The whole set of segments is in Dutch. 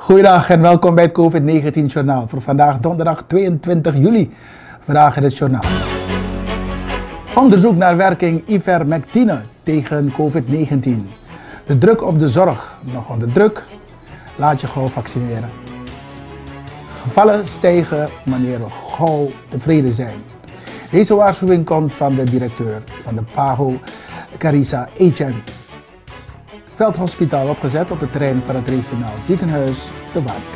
Goedendag en welkom bij het COVID-19-journaal voor vandaag donderdag 22 juli. Vandaag in het journaal. Onderzoek naar werking ivermectine tegen COVID-19. De druk op de zorg nog onder druk. Laat je gauw vaccineren. Gevallen stijgen wanneer we gauw tevreden zijn. Deze waarschuwing komt van de directeur van de PAHO, Carissa Etienne. Veldhospitaal opgezet op het terrein van het regionaal ziekenhuis de Wanica.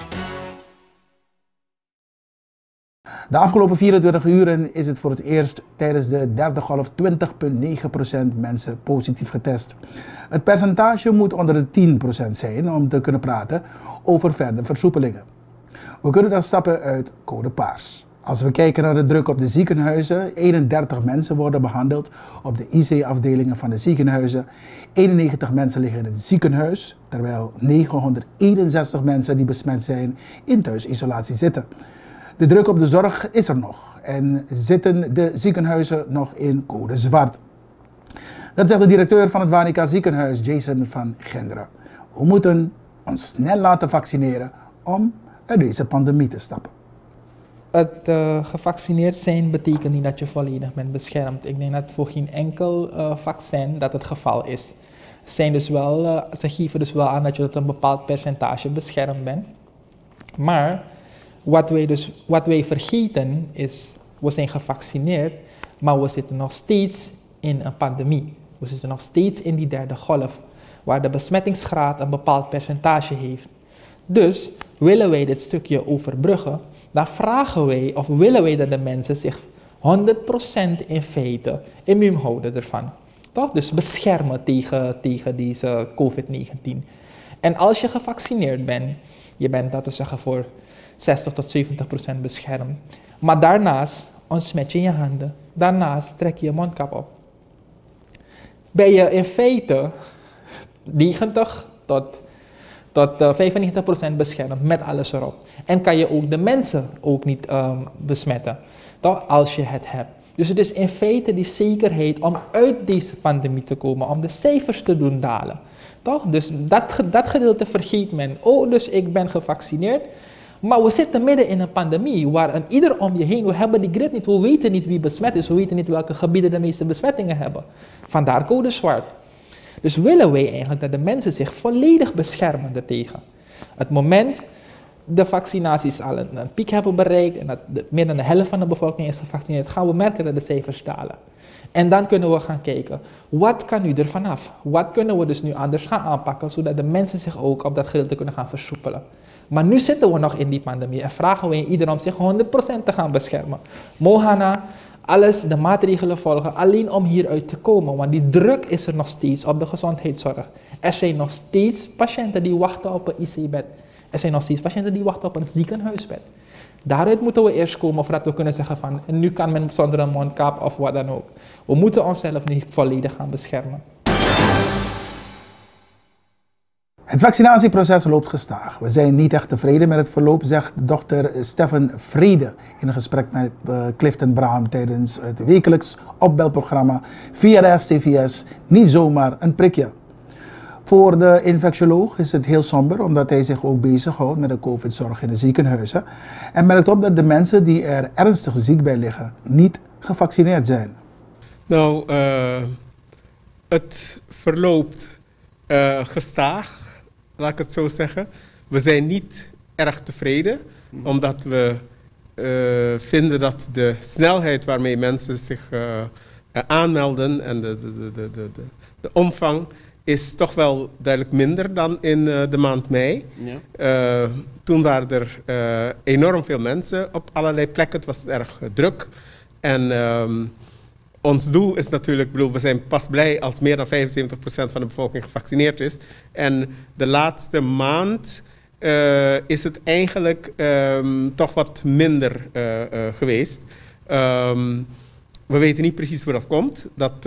De afgelopen 24 uren is het voor het eerst tijdens de derde golf 20,9% mensen positief getest. Het percentage moet onder de 10% zijn om te kunnen praten over verdere versoepelingen. We kunnen dan stappen uit code paars. Als we kijken naar de druk op de ziekenhuizen, 31 mensen worden behandeld op de IC-afdelingen van de ziekenhuizen. 91 mensen liggen in het ziekenhuis, terwijl 961 mensen die besmet zijn in thuisisolatie zitten. De druk op de zorg is er nog en zitten de ziekenhuizen nog in code zwart. Dat zegt de directeur van het Wanica ziekenhuis, Jason van Genderen. We moeten ons snel laten vaccineren om uit deze pandemie te stappen. Het gevaccineerd zijn betekent niet dat je volledig bent beschermd. Ik denk dat voor geen enkel vaccin dat het geval is. Ze geven dus wel aan dat je tot een bepaald percentage beschermd bent. Maar wat wij vergeten is, we zijn gevaccineerd, maar we zitten nog steeds in een pandemie. We zitten nog steeds in die derde golf, waar de besmettingsgraad een bepaald percentage heeft. Dus willen wij dit stukje overbruggen, dan vragen wij of willen wij dat de mensen zich 100% in feite immuun houden ervan. Toch? Dus beschermen tegen deze COVID-19. En als je gevaccineerd bent, je bent laten we zeggen voor 60 tot 70% beschermd. Maar daarnaast ontsmet je je handen. Daarnaast trek je je mondkap op. Ben je in feite 90 tot 95% beschermd met alles erop. En kan je ook de mensen ook niet besmetten, toch? Als je het hebt. Dus het is in feite die zekerheid om uit deze pandemie te komen, om de cijfers te doen dalen. Toch? Dus dat gedeelte vergeet men. Oh, dus ik ben gevaccineerd. Maar we zitten midden in een pandemie waar een ieder om je heen, we hebben die grip niet, we weten niet wie besmet is, we weten niet welke gebieden de meeste besmettingen hebben. Vandaar code zwart. Dus willen wij eigenlijk dat de mensen zich volledig beschermen daartegen. Het moment de vaccinaties al een piek hebben bereikt en dat meer dan de helft van de bevolking is gevaccineerd, gaan we merken dat de cijfers dalen. En dan kunnen we gaan kijken, wat kan nu er vanaf? Wat kunnen we dus nu anders gaan aanpakken, zodat de mensen zich ook op dat gedeelte kunnen gaan versoepelen. Maar nu zitten we nog in die pandemie en vragen we iedereen om zich 100% te gaan beschermen. Mohana, alles, de maatregelen volgen, alleen om hieruit te komen. Want die druk is er nog steeds op de gezondheidszorg. Er zijn nog steeds patiënten die wachten op een IC-bed. Er zijn nog steeds patiënten die wachten op een ziekenhuisbed. Daaruit moeten we eerst komen voordat we kunnen zeggen van, nu kan men zonder een mondkap of wat dan ook. We moeten onszelf nu volledig gaan beschermen. Het vaccinatieproces loopt gestaag. We zijn niet echt tevreden met het verloop, zegt dokter Stefan Vrede in een gesprek met Clifton Braham tijdens het wekelijks opbelprogramma via de STVS. Niet zomaar een prikje. Voor de infectioloog is het heel somber, omdat hij zich ook bezighoudt met de COVID-zorg in de ziekenhuizen. En merkt op dat de mensen die er ernstig ziek bij liggen niet gevaccineerd zijn. Nou, het verloopt gestaag. Laat ik het zo zeggen. We zijn niet erg tevreden, omdat we vinden dat de snelheid waarmee mensen zich aanmelden en de omvang is toch wel duidelijk minder dan in de maand mei. Ja. Toen waren er enorm veel mensen op allerlei plekken. Het was erg druk. En ons doel is natuurlijk, we zijn pas blij als meer dan 75% van de bevolking gevaccineerd is. En de laatste maand is het eigenlijk toch wat minder geweest. We weten niet precies hoe dat komt.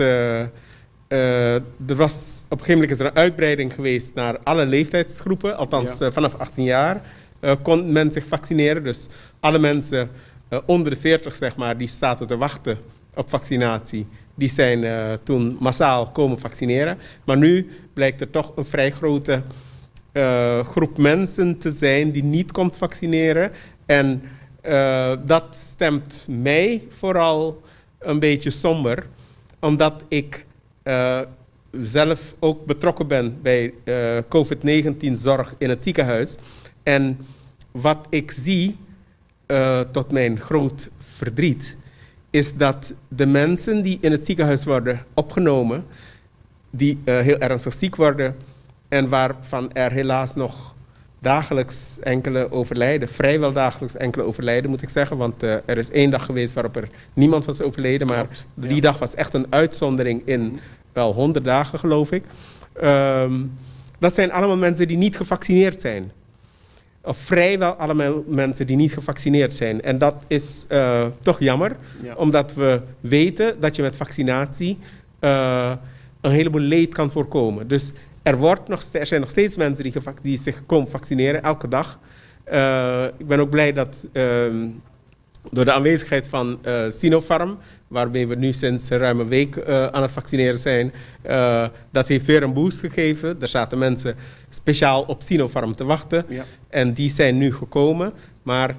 Er was op een gegeven moment is er een uitbreiding geweest naar alle leeftijdsgroepen. Althans, vanaf 18 jaar kon men zich vaccineren. Dus alle mensen onder de 40, zeg maar, die zaten te wachten op vaccinatie, die zijn toen massaal komen vaccineren. Maar nu blijkt er toch een vrij grote groep mensen te zijn die niet komt vaccineren. En dat stemt mij vooral een beetje somber, omdat ik zelf ook betrokken ben bij COVID-19-zorg in het ziekenhuis. En wat ik zie, tot mijn groot verdriet, is dat de mensen die in het ziekenhuis worden opgenomen, die heel ernstig ziek worden en waarvan er helaas nog dagelijks enkele overlijden, vrijwel dagelijks enkele overlijden moet ik zeggen, want er is 1 dag geweest waarop er niemand was overleden, maar die dag was echt een uitzondering in wel 100 dagen geloof ik. Dat zijn allemaal mensen die niet gevaccineerd zijn. Of vrijwel allemaal mensen die niet gevaccineerd zijn. En dat is toch jammer, omdat we weten dat je met vaccinatie een heleboel leed kan voorkomen. Dus er zijn nog steeds mensen die zich komen vaccineren, elke dag. Ik ben ook blij dat door de aanwezigheid van Sinopharm, waarmee we nu sinds ruim een week aan het vaccineren zijn, dat heeft weer een boost gegeven. Er zaten mensen speciaal op Sinopharm te wachten en die zijn nu gekomen. Maar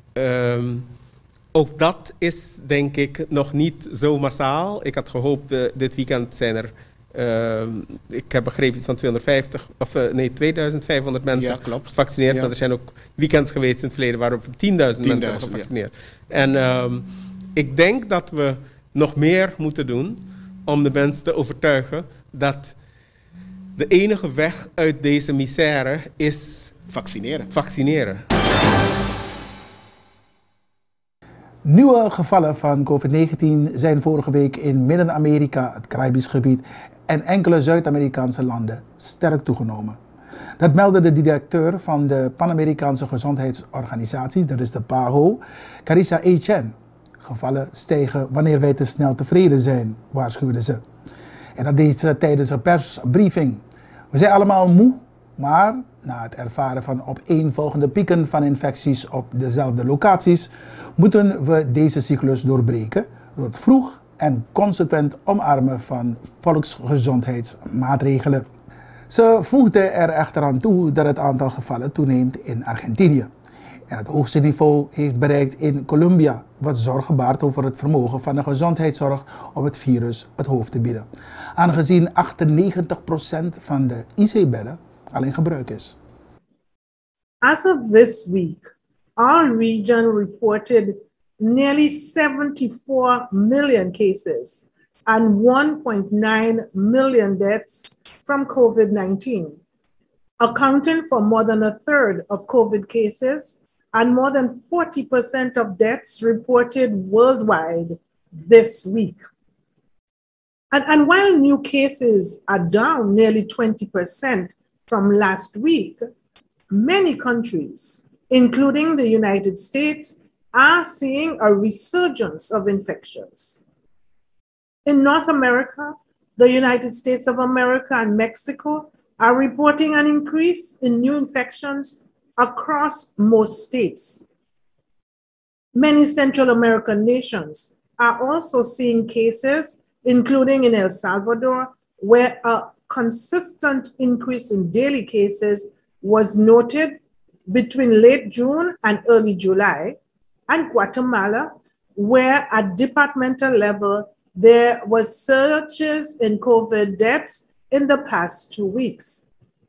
ook dat is denk ik nog niet zo massaal. Ik had gehoopt, dit weekend zijn er, ik heb begrepen iets van 2500 mensen gevaccineerd. Maar er zijn ook weekends geweest in het verleden waarop 10.000 mensen hebben gevaccineerd. En ik denk dat we nog meer moeten doen om de mensen te overtuigen dat de enige weg uit deze misère is vaccineren. Nieuwe gevallen van COVID-19 zijn vorige week in Midden-Amerika, het Caribisch gebied en enkele Zuid-Amerikaanse landen sterk toegenomen. Dat meldde de directeur van de Pan-Amerikaanse Gezondheidsorganisatie, dat is de PAHO, Carissa Chen. Gevallen stijgen wanneer wij te snel tevreden zijn, waarschuwde ze. En dat deed ze tijdens een persbriefing. We zijn allemaal moe, maar na het ervaren van opeenvolgende pieken van infecties op dezelfde locaties, moeten we deze cyclus doorbreken door het vroeg en consequent omarmen van volksgezondheidsmaatregelen. Ze voegde er echter aan toe dat het aantal gevallen toeneemt in Argentinië en het hoogste niveau heeft bereikt in Colombia, wat zorgen baart over het vermogen van de gezondheidszorg om het virus het hoofd te bieden, aangezien 98% van de IC-bedden al in gebruik is. As of this week, our region reported nearly 74 million cases and 1.9 million deaths from COVID-19, accounting for more than a third of COVID cases and more than 40% of deaths reported worldwide this week. And while new cases are down nearly 20% from last week, many countries, including the United States, are seeing a resurgence of infections. In North America, the United States of America and Mexico are reporting an increase in new infections across most states. Many Central American nations are also seeing cases, including in El Salvador, where a consistent increase in daily cases was noted between late June and early July, and Guatemala, where at departmental level, there was surges in COVID deaths in the past 2 weeks.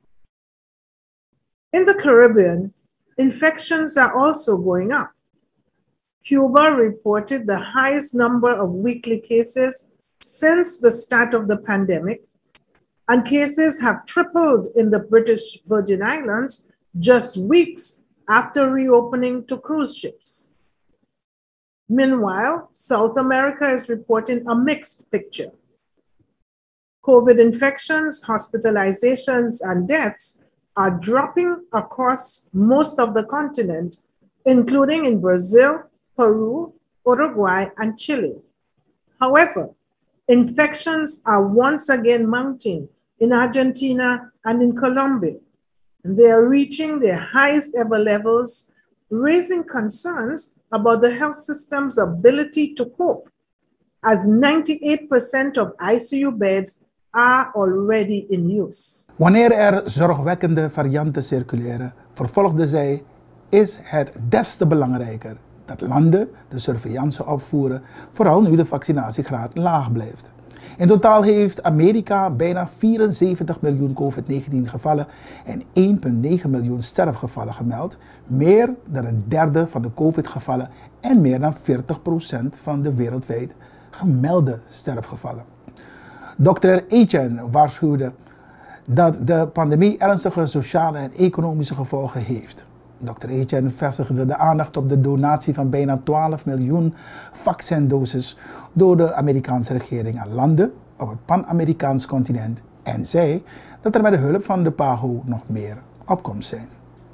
In the Caribbean, infections are also going up. Cuba reported the highest number of weekly cases since the start of the pandemic, and cases have tripled in the British Virgin Islands just weeks after reopening to cruise ships. Meanwhile, South America is reporting a mixed picture. COVID infections, hospitalizations, and deaths are dropping across most of the continent, including in Brazil, Peru, Uruguay, and Chile. However, infections are once again mounting in Argentina and in Colombia. And they are reaching their highest ever levels, raising concerns about the health system's ability to cope, as 98% of ICU beds are already in use. Wanneer er zorgwekkende varianten circuleren, vervolgde zij, is het des te belangrijker dat landen de surveillance opvoeren, vooral nu de vaccinatiegraad laag blijft. In totaal heeft Amerika bijna 74 miljoen COVID-19 gevallen en 1,9 miljoen sterfgevallen gemeld, meer dan een derde van de COVID-gevallen en meer dan 40% van de wereldwijd gemelde sterfgevallen. Dr. Etienne waarschuwde dat de pandemie ernstige sociale en economische gevolgen heeft. Dr. Etienne vestigde de aandacht op de donatie van bijna 12 miljoen vaccindoses door de Amerikaanse regering aan landen op het Pan-Amerikaans continent en zei dat er met de hulp van de PAHO nog meer opkomst zijn.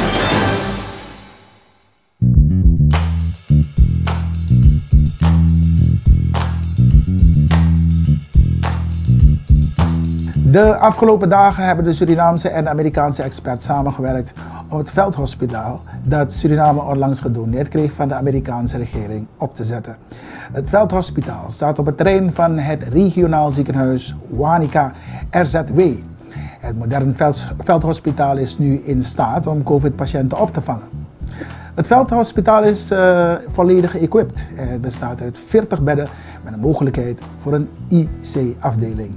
De afgelopen dagen hebben de Surinaamse en de Amerikaanse experts samengewerkt om het veldhospitaal dat Suriname onlangs gedoneerd kreeg van de Amerikaanse regering op te zetten. Het veldhospitaal staat op het terrein van het regionaal ziekenhuis Wanica RZW. Het moderne veldhospitaal is nu in staat om COVID-patiënten op te vangen. Het veldhospitaal is volledig geëquipt. Het bestaat uit 40 bedden met een mogelijkheid voor een IC-afdeling.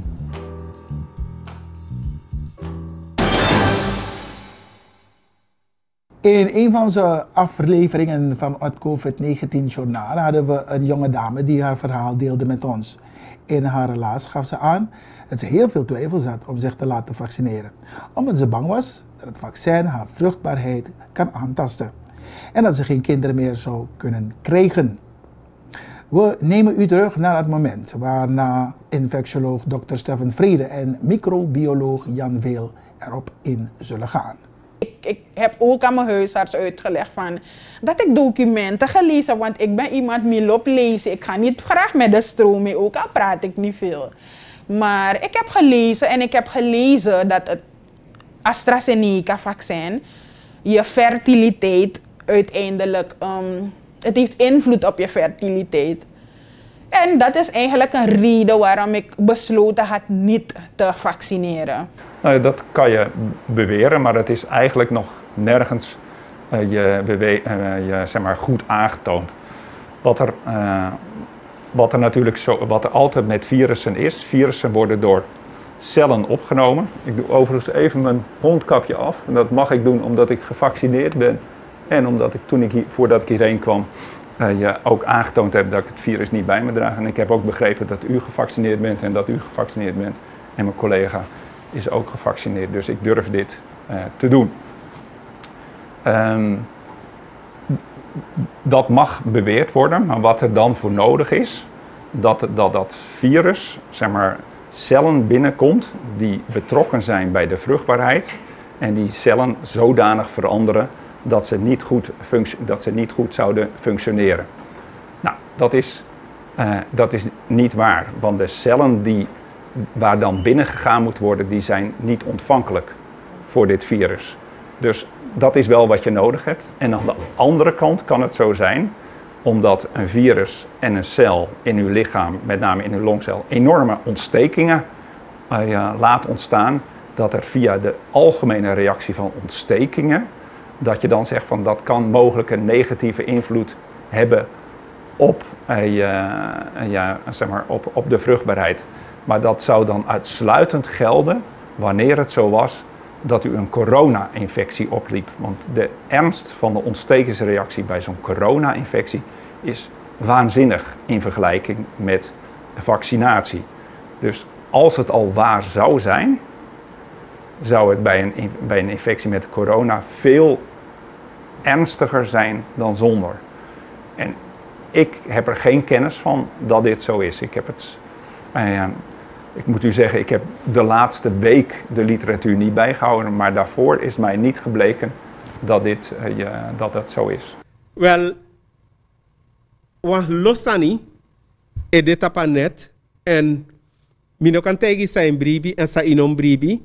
In een van onze afleveringen van het COVID-19-journaal hadden we een jonge dame die haar verhaal deelde met ons. In haar relaas gaf ze aan dat ze heel veel twijfels had om zich te laten vaccineren, omdat ze bang was dat het vaccin haar vruchtbaarheid kan aantasten en dat ze geen kinderen meer zou kunnen krijgen. We nemen u terug naar het moment waarna infectioloog Dr. Stefan Vrede en microbioloog Jan Veel erop in zullen gaan. Ik heb ook aan mijn huisarts uitgelegd van dat ik documenten gelezen, want ik ben iemand die loopt lezen. Ik ga niet graag met de stroom mee, ook al praat ik niet veel. Maar ik heb gelezen en ik heb gelezen dat het AstraZeneca-vaccin je fertiliteit uiteindelijk, het heeft invloed op je fertiliteit. En dat is eigenlijk een reden waarom ik besloten had niet te vaccineren. Nou ja, dat kan je beweren, maar het is eigenlijk nog nergens zeg maar goed aangetoond. Wat er altijd met virussen is, virussen worden door cellen opgenomen. Ik doe overigens even mijn mondkapje af. En dat mag ik doen omdat ik gevaccineerd ben. En omdat ik voordat ik hierheen kwam, ook aangetoond heb dat ik het virus niet bij me draag. En ik heb ook begrepen dat u gevaccineerd bent en dat u gevaccineerd bent. En mijn collega is ook gevaccineerd, dus ik durf dit te doen. Dat mag beweerd worden, maar wat er dan voor nodig is, dat virus, zeg maar, cellen binnenkomt die betrokken zijn bij de vruchtbaarheid en die cellen zodanig veranderen dat ze niet goed zouden functioneren. Nou, dat is niet waar, want de cellen waar dan binnen gegaan moet worden, die zijn niet ontvankelijk voor dit virus. Dus dat is wel wat je nodig hebt. En aan de andere kant kan het zo zijn, omdat een virus en een cel in uw lichaam, met name in uw longcel, enorme ontstekingen laat ontstaan, dat er via de algemene reactie van ontstekingen, dat je dan zegt van dat kan mogelijk een negatieve invloed hebben op, zeg maar op de vruchtbaarheid. Maar dat zou dan uitsluitend gelden wanneer het zo was dat u een corona-infectie opliep. Want de ernst van de ontstekingsreactie bij zo'n corona-infectie is waanzinnig in vergelijking met vaccinatie. Dus als het al waar zou zijn, zou het bij een infectie met corona veel ernstiger zijn dan zonder. En ik heb er geen kennis van dat dit zo is. Ik moet u zeggen, ik heb de laatste week de literatuur niet bijgehouden, maar daarvoor is mij niet gebleken dat dat zo is. Wel, want losani dit op net en mino kan tegen zijn bribi en sa inom bribi,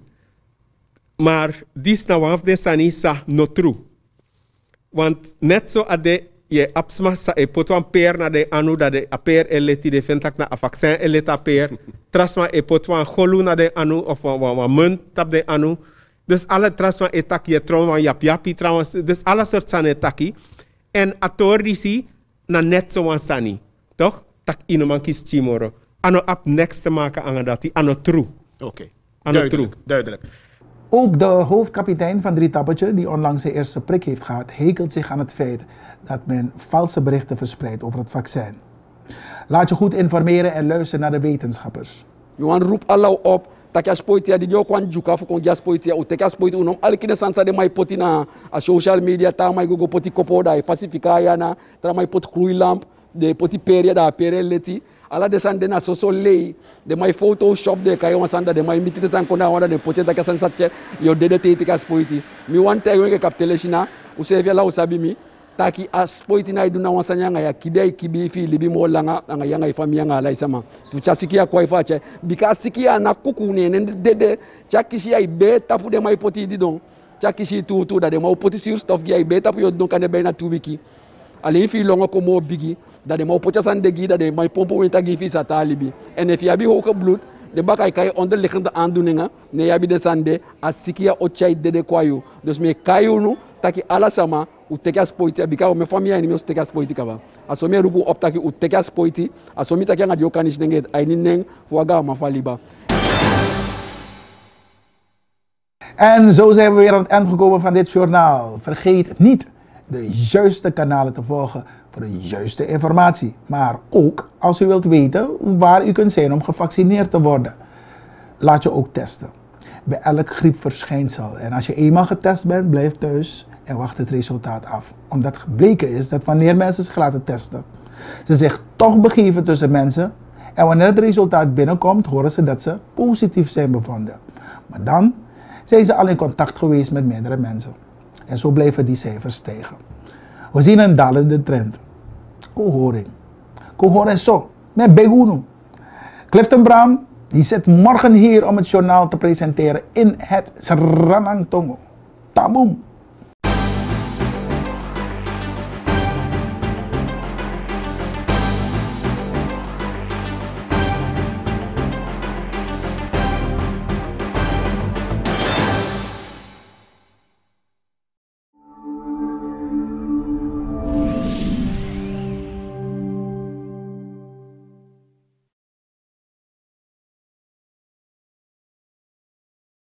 maar dis na waf de sani sa no true. Want net zo ade je absma sa e potwan per na de anu dat de aper eleti de ventak na a vaccin eleta per. Trasma e potwan golu na de anu of wan munt tap de anu. Dus alle trasma e taki je trauma yap yapi trouwens. Dus alle soort sane taki. En atorisi na net zo wan sani. Toch? Tak inoman kis chimoro. Ano up next te maken aan dat ano true. Oké, Ano true. duidelijk. Ook de hoofdkapitein van Drietappeltje, die onlangs zijn eerste prik heeft gehad, hekelt zich aan het feit dat men valse berichten verspreidt over het vaccin. Laat je goed informeren en luister naar de wetenschappers. We want roep Allah op dat je spoitia die ook want juka voor kon je spoitia o te spoitia unom alkine sansa de mai poti na a social media ta mai go poti kopo da pacifica ya na tra mai pot lamp de poti peria da pereleti ala de sande na so lei de mai photoshop de kayo masanda de mai mitite san kona wanda de pocheta ka sansa che yo de te ka spoiti mi wante yo ke kapteleshina usevia la usabi mi taki aspoiti na iduna wasanyanga ya kidai kibi fi libi molanga anga yanga ifami yanga la isama tuchasikia kwa ifache bikasikia na kuku ne dede chakishi ya ibe tapu de mai poti didon chakishi tu da de mai poti sur stuff ya ibe tapu yo don kane be na 2 wiki ali fi longa ko mo bigi da de mai pocha san de gi da de mai pompo wenta gi fi satalibi en if yabi hoka bloed de bakay kay onder liggende aandoeningen ne yabi de sande asikia ochai dede kwayo dus me kayunu taki ala sama utekas poiti abika o me famia ni me utekas poiti kaba asomi rubu optaki utekas poiti asomi taki nga diokanish nenget aini neng fuaga mafaliba. En zo zijn we weer aan het eind gekomen van dit journaal. Vergeet niet de juiste kanalen te volgen voor de juiste informatie. Maar ook als u wilt weten waar u kunt zijn om gevaccineerd te worden. Laat je ook testen. Bij elk griepverschijnsel. En als je eenmaal getest bent, blijf thuis en wacht het resultaat af. Omdat gebleken is dat wanneer mensen zich laten testen, ze zich toch begeven tussen mensen. En wanneer het resultaat binnenkomt, horen ze dat ze positief zijn bevonden. Maar dan zijn ze al in contact geweest met meerdere mensen. En zo blijven die cijfers stijgen. We zien een dalende trend. Cohoring. Cohoring zo. Met Begunu. Clifton Bram, die zit morgen hier om het journaal te presenteren in het Sranang Tongo. Taboom.